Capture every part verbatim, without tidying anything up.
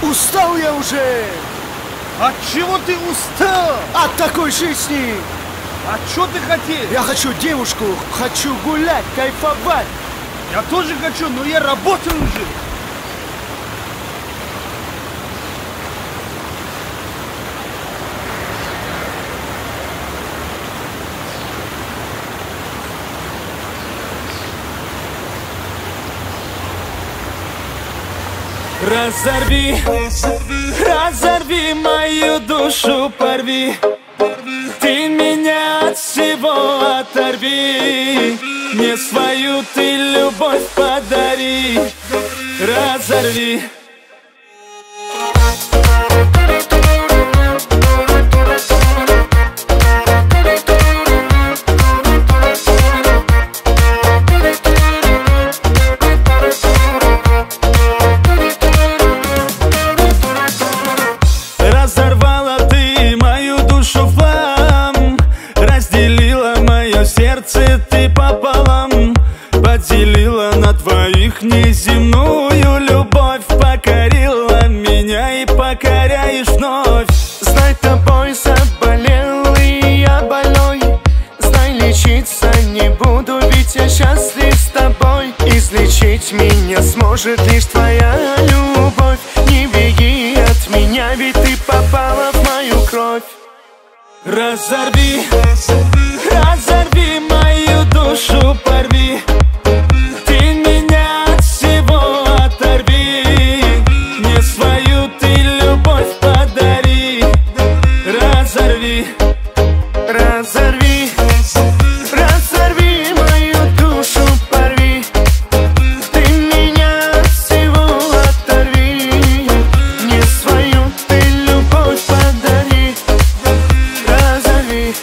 Устал я уже! От чего ты устал? От такой жизни! А что ты хотел? Я хочу девушку, хочу гулять, кайфовать! Я тоже хочу, но я работаю уже! Разорви, разорви мою душу, порви. Ты меня от всего оторви. Мне свою ты любовь подари. Разорви. Разорвала ты мою душу в хлам, разделила мое сердце ты пополам, поделила на двоих неземную любовь, покорила меня и покоряешь вновь. Знай, тобой заболел и я больной, знай, лечиться не буду, ведь я счастлив с тобой. Излечить меня сможет лишь твоя любовь. Не беги от меня, ведь ты попала в мою кровь. Разорви, разорви мою душу, порви. Ты меня от всего оторви. Мне свою ты любовь подари. Разорви, разорви, разорви мою душу, порви. Ты меня от всего оторви. Мне свою ты любовь подари. Разорви.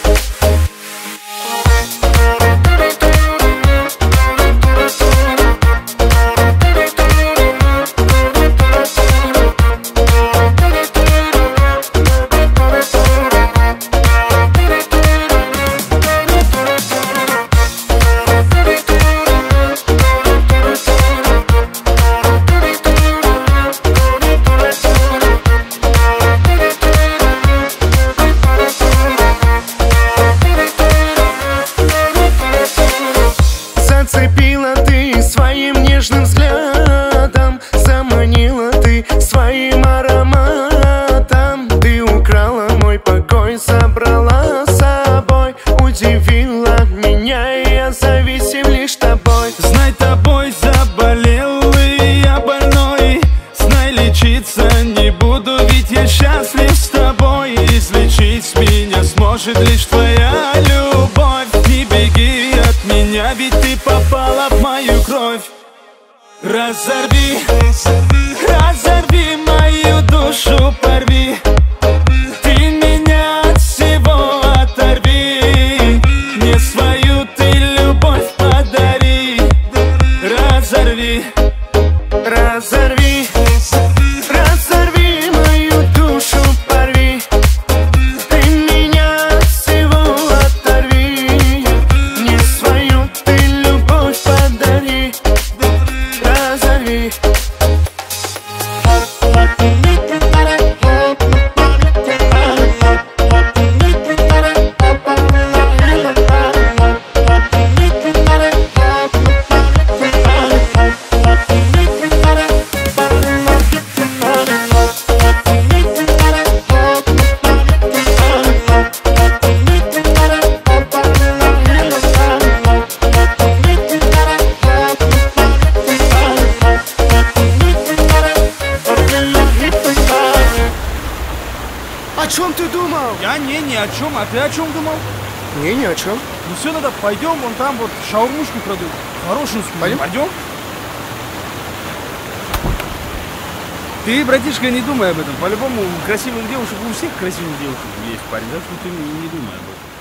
Зацепила ты своим нежным взглядом, заманила ты своим ароматом. Ты украла мой покой, забрала с собой, удивила меня, и я зависим лишь тобой. знай, тобой заболел и я больной. Знай, лечиться не буду, ведь я счастлив с тобой. Излечить меня сможет лишь твоя любовь. Не беги от меня, ведь ты попала в мою кровь. Разорви, разорви мою душу, порви. Ты меня от всего оторви. Мне свою ты любовь подари. Разорви, Разорви, разорви мою душу, порви. Ты меня от всего оторви. Мне свою ты любовь подари. Разорви. О чем ты думал? Я не, ни о чем. А ты о чем думал? Не, ни о чем. Ну все, тогда пойдем, вон там вот шаурмушку продают. Хорошую. Пойдем? Пойдем? Ты, братишка, не думай об этом. По-любому, красивых девушек у всех красивых девушек есть, парень. Так что ты не думай об этом.